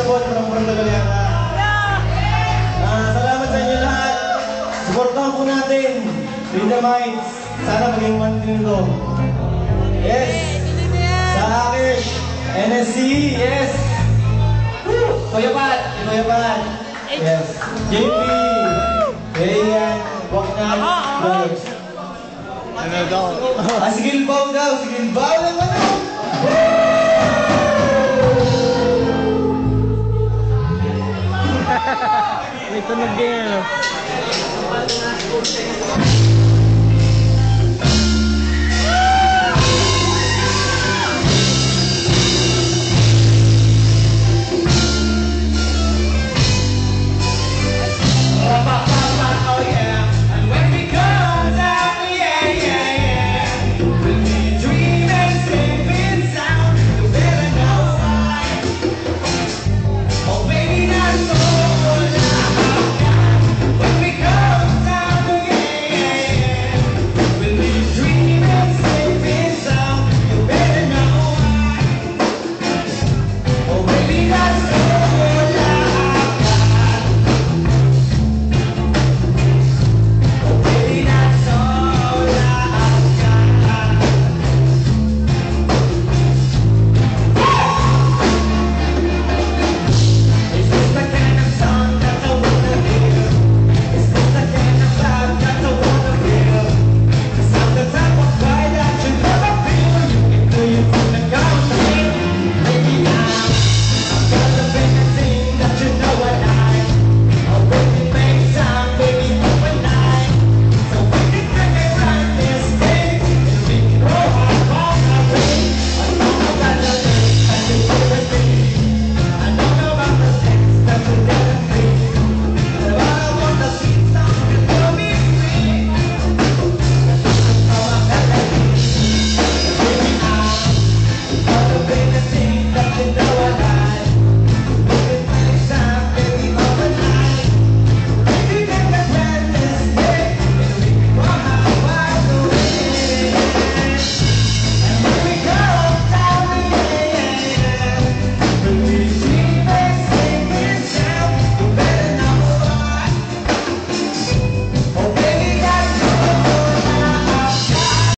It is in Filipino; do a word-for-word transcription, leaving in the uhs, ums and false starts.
support. Parang-parang nagaliana. Uh, salamat sa inyo lahat. Supportahan po natin. Riddimites. Sana maging man din ito. Yes. Sa akin. N S C. Yes. Kuya Pat. Kuya Pat. Yes. J P. Ayan. Wag na. Vlogs. Ano daw? Ah, si Gilbaw daw. Si Gilbaw lang ano. May tunog din.